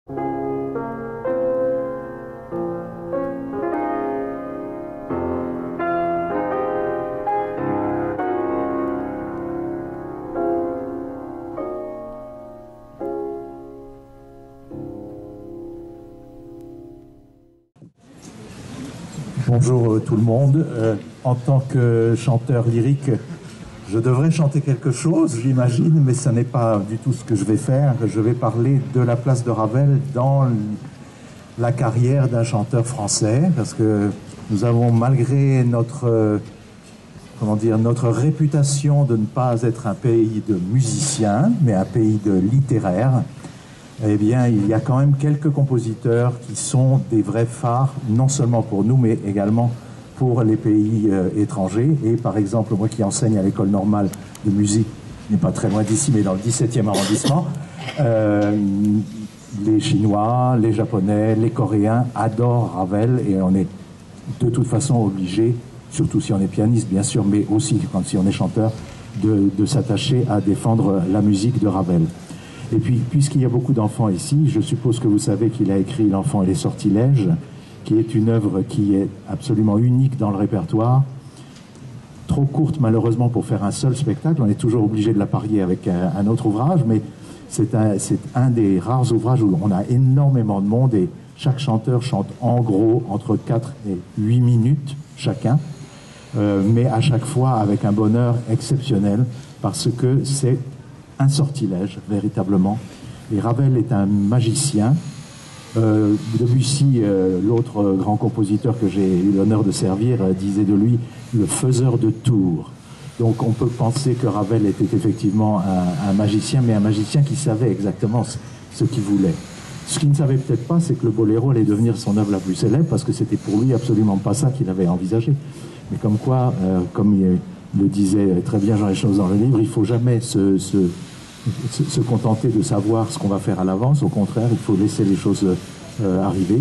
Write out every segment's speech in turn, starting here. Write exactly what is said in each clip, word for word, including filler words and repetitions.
Bonjour euh, tout le monde. Euh, en tant que chanteur lyrique, je devrais chanter quelque chose, j'imagine, mais ce n'est pas du tout ce que je vais faire. Je vais parler de la place de Ravel dans la carrière d'un chanteur français, parce que nous avons, malgré notre, euh, comment dire, notre réputation de ne pas être un pays de musiciens, mais un pays de littéraires, eh bien, il y a quand même quelques compositeurs qui sont des vrais phares, non seulement pour nous, mais également pour les pays euh, étrangers. Et par exemple, moi qui enseigne à l'école normale de musique, n'est pas très loin d'ici, mais dans le dix-septième arrondissement, euh, les Chinois, les Japonais, les Coréens adorent Ravel, et on est de toute façon obligé, surtout si on est pianiste bien sûr, mais aussi quand si on est chanteur, de, de s'attacher à défendre la musique de Ravel. Et puis, puisqu'il y a beaucoup d'enfants ici, je suppose que vous savez qu'il a écrit L'Enfant et les Sortilèges, qui est une œuvre qui est absolument unique dans le répertoire, trop courte malheureusement pour faire un seul spectacle. On est toujours obligé de la parier avec un, un autre ouvrage, mais c'est un, c'est un des rares ouvrages où on a énormément de monde et chaque chanteur chante en gros entre quatre et huit minutes chacun, euh, mais à chaque fois avec un bonheur exceptionnel, parce que c'est un sortilège, véritablement. Et Ravel est un magicien. Euh, Debussy, euh, l'autre grand compositeur que j'ai eu l'honneur de servir, euh, disait de lui le faiseur de tours. Donc on peut penser que Ravel était effectivement un, un magicien, mais un magicien qui savait exactement ce, ce qu'il voulait. Ce qu'il ne savait peut-être pas, c'est que le boléro allait devenir son œuvre la plus célèbre, parce que c'était pour lui absolument pas ça qu'il avait envisagé. Mais comme quoi, euh, comme il le disait très bien Jean Echenoz dans le livre, il faut jamais se, se, se, se contenter de savoir ce qu'on va faire à l'avance. Au contraire, il faut laisser les choses euh, arriver.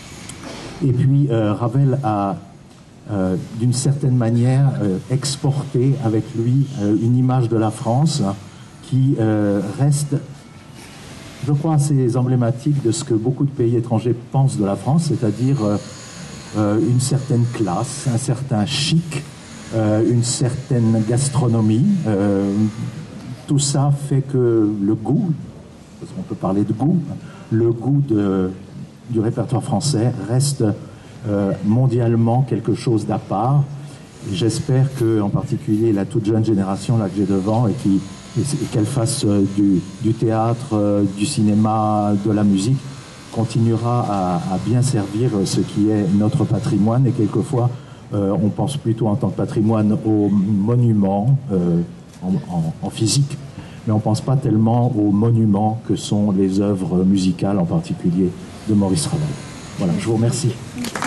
Et puis euh, Ravel a euh, d'une certaine manière euh, exporté avec lui euh, une image de la France qui euh, reste, je crois, assez emblématique de ce que beaucoup de pays étrangers pensent de la France, c'est-à-dire euh, euh, une certaine classe, un certain chic, Euh, une certaine gastronomie. Euh, tout ça fait que le goût, parce qu'on peut parler de goût, le goût de, du répertoire français reste euh, mondialement quelque chose d'à part. J'espère que, en particulier, la toute jeune génération là que j'ai devant, et qui et, et qu'elle fasse euh, du, du théâtre, euh, du cinéma, de la musique, continuera à, à bien servir ce qui est notre patrimoine. Et quelquefois, Euh, on pense plutôt en tant que patrimoine aux monuments euh, en, en, en physique, mais on ne pense pas tellement aux monuments que sont les œuvres musicales, en particulier de Maurice Ravel. Voilà, je vous remercie.